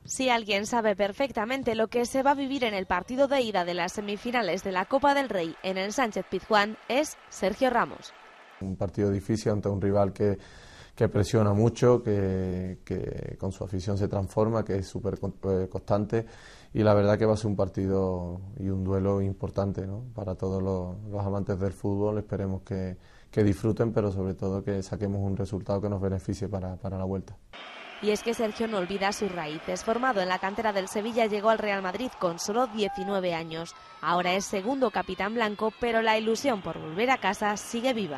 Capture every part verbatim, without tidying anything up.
Si alguien sabe perfectamente lo que se va a vivir en el partido de ida de las semifinales de la Copa del Rey en el Sánchez-Pizjuán es Sergio Ramos. Un partido difícil ante un rival que, que presiona mucho, que, que con su afición se transforma, que es súper constante, y la verdad que va a ser un partido y un duelo importante, ¿no?, para todos los, los amantes del fútbol. Esperemos que, que disfruten, pero sobre todo que saquemos un resultado que nos beneficie para, para la vuelta. Y es que Sergio no olvida sus raíces. Formado en la cantera del Sevilla, llegó al Real Madrid con solo diecinueve años. Ahora es segundo capitán blanco, pero la ilusión por volver a casa sigue viva.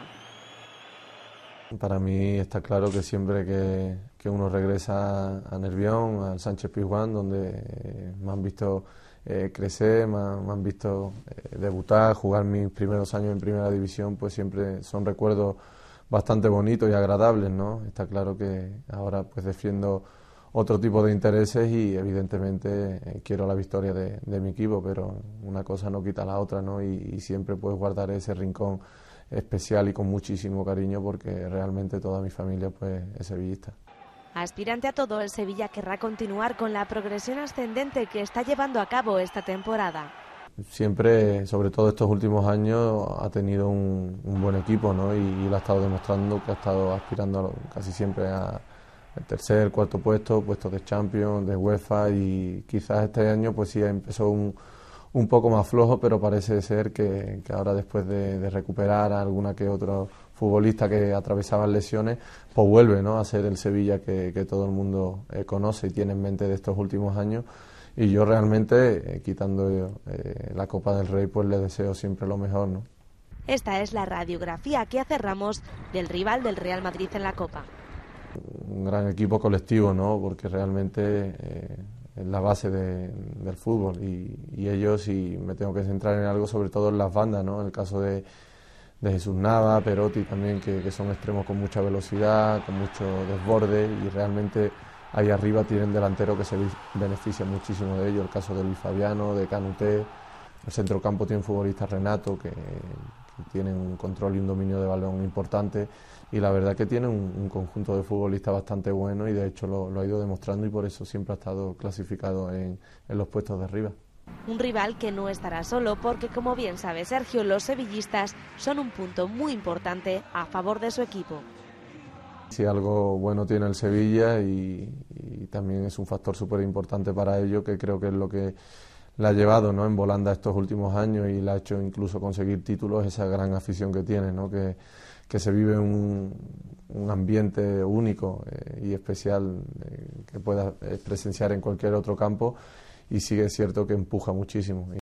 Para mí está claro que siempre que, que uno regresa a Nervión, al Sánchez-Pizjuán, donde me han visto eh, crecer, me han, me han visto eh, debutar, jugar mis primeros años en primera división, pues siempre son recuerdos bastante bonitos y agradables, ¿no? Está claro que ahora pues defiendo otro tipo de intereses y evidentemente eh, quiero la victoria de, de mi equipo, pero una cosa no quita la otra, ¿no? Y, y siempre pues guardaré ese rincón especial y con muchísimo cariño porque realmente toda mi familia pues es sevillista. Aspirante a todo, el Sevilla querrá continuar con la progresión ascendente que está llevando a cabo esta temporada. Siempre, sobre todo estos últimos años, ha tenido un, un buen equipo, ¿no? Y, y lo ha estado demostrando, que ha estado aspirando a lo, casi siempre a el tercer, cuarto puesto, puestos de Champions, de UEFA, y quizás este año pues sí empezó un, un poco más flojo, pero parece ser que, que ahora, después de, de recuperar a alguna que otro futbolista que atravesaba lesiones, pues vuelve, ¿no?, a ser el Sevilla que, que todo el mundo eh, conoce y tiene en mente de estos últimos años. Y yo realmente, eh, quitando eh, la Copa del Rey, pues le deseo siempre lo mejor, ¿no? Esta es la radiografía que hace Ramos del rival del Real Madrid en la Copa. Un gran equipo colectivo, ¿no?, porque realmente eh, es la base de, del fútbol, y, y ellos, y me tengo que centrar en algo, sobre todo en las bandas, ¿no?, en el caso de, de Jesús Nava, Perotti también, que, que son extremos con mucha velocidad, con mucho desborde, y realmente ahí arriba tienen delantero que se beneficia muchísimo de ello, el caso de Luis Fabiano, de Canuté. El centrocampo tiene un futbolista, Renato, que, que tiene un control y un dominio de balón importante, y la verdad que tiene un, un conjunto de futbolistas bastante bueno, y de hecho lo, lo ha ido demostrando, y por eso siempre ha estado clasificado en, en los puestos de arriba. Un rival que no estará solo porque, como bien sabe Sergio, los sevillistas son un punto muy importante a favor de su equipo. Si algo bueno tiene el Sevilla, y, y también es un factor súper importante para ello, que creo que es lo que le ha llevado, ¿no?, en volanda estos últimos años y le ha hecho incluso conseguir títulos, esa gran afición que tiene, ¿no?, que, que se vive un, un ambiente único eh, y especial eh, que pueda presenciar en cualquier otro campo, y sí que es cierto que empuja muchísimo.